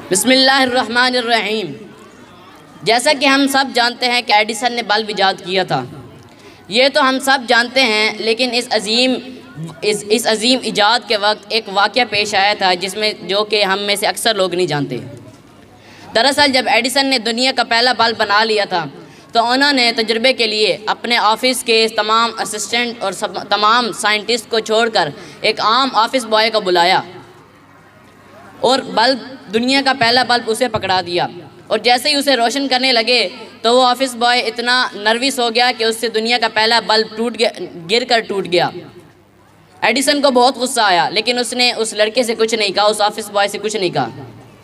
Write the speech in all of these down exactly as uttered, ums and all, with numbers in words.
बिस्मिल्लाहिर्रहमानिर्रहीम। जैसा कि हम सब जानते हैं कि एडिसन ने बल्ब इजाद किया था, ये तो हम सब जानते हैं, लेकिन इस अजीम इस इस अजीम इजाद के वक्त एक वाक़या पेश आया था जिसमें जो कि हम में से अक्सर लोग नहीं जानते। दरअसल जब एडिसन ने दुनिया का पहला बल्ब बना लिया था तो उन्होंने तजुर्बे के लिए अपने ऑफिस के तमाम असिस्टेंट और सब तमाम साइंटिस्ट को छोड़कर एक आम ऑफिस बॉय को बुलाया और बल्ब दुनिया का पहला बल्ब उसे पकड़ा दिया। और जैसे ही उसे रोशन करने लगे तो वो ऑफिस बॉय इतना नर्वस हो गया कि उससे दुनिया का पहला बल्ब टूट गया, गिर कर टूट गया। एडिसन को बहुत गुस्सा आया, लेकिन उसने उस लड़के से कुछ नहीं कहा, उस ऑफिस बॉय से कुछ नहीं कहा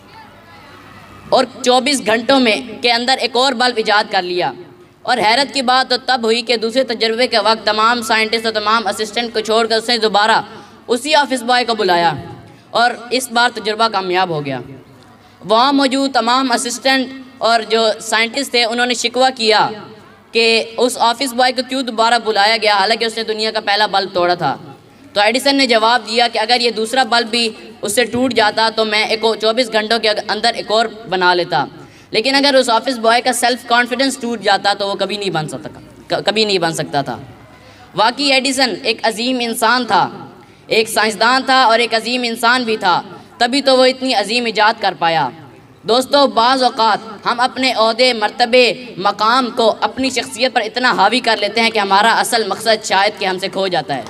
और चौबीस घंटों में के अंदर एक और बल्ब इजाद कर लिया। और हैरत की बात तो तब हुई कि दूसरे तजर्बे के वक्त तमाम साइंटिस्ट और तमाम असिस्टेंट को छोड़कर उसने दोबारा उसी ऑफिस बॉय को बुलाया और इस बार तजुर्बा कामयाब हो गया। वहाँ मौजूद तमाम असिस्टेंट और जो साइंटिस्ट थे उन्होंने शिकवा किया कि उस ऑफिस बॉय को क्यों दोबारा बुलाया गया, हालांकि उसने दुनिया का पहला बल्ब तोड़ा था। तो एडिसन ने जवाब दिया कि अगर ये दूसरा बल्ब भी उससे टूट जाता तो मैं एक चौबीस घंटों के अंदर एक और बना लेता, लेकिन अगर उस ऑफिस बॉय का सेल्फ कॉन्फिडेंस टूट जाता तो वो कभी नहीं बन सकता कभी नहीं बन सकता था। वाकई एडिसन एक अजीम इंसान था, एक साइंसदान था और एक अजीम इंसान भी था, तभी तो वो इतनी अजीम इजाद कर पाया। दोस्तों, बाज़ औक़ात हम अपने ओहदे, मर्तबे, मकाम को अपनी शख्सियत पर इतना हावी कर लेते हैं कि हमारा असल मकसद शायद कि हमसे खो जाता है।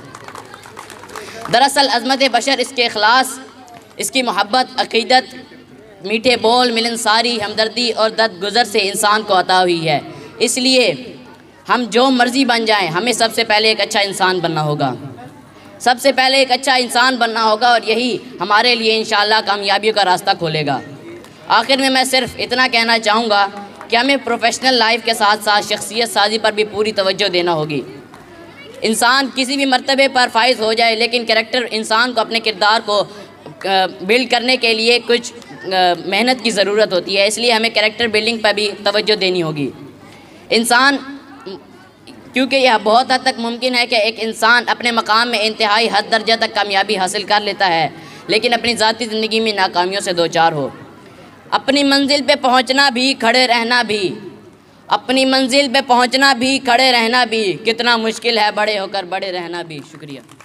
दरअसल अज़मत बशर इसके इखलास, इसकी मोहब्बत, अक़ीदत, मीठे बोल, मिलनसारी, हमदर्दी और दर्द गुज़र से इंसान को अता हुई है। इसलिए हम जो मर्ज़ी बन जाएं, हमें सबसे पहले एक अच्छा इंसान बनना होगा सबसे पहले एक अच्छा इंसान बनना होगा और यही हमारे लिए इंशाअल्लाह कामयाबियों का रास्ता खोलेगा। आखिर में मैं सिर्फ इतना कहना चाहूँगा कि हमें प्रोफेशनल लाइफ के साथ साथ शख्सियत साजी पर भी पूरी तवज्जो देना होगी। इंसान किसी भी मर्तबे पर फाइज हो जाए, लेकिन कैरेक्टर इंसान को अपने किरदार को बिल्ड करने के लिए कुछ मेहनत की ज़रूरत होती है, इसलिए हमें कैरेक्टर बिल्डिंग पर भी तवज्जो देनी होगी। इंसान क्योंकि यह बहुत हद तक मुमकिन है कि एक इंसान अपने मकाम में इंतहाई हद दर्जा तक कामयाबी हासिल कर लेता है, लेकिन अपनी ज़ाती ज़िंदगी में नाकामियों से दो चार हो। अपनी मंजिल पे पहुंचना भी, खड़े रहना भी अपनी मंजिल पे पहुंचना भी, खड़े रहना भी कितना मुश्किल है, बड़े होकर बड़े रहना भी। शुक्रिया।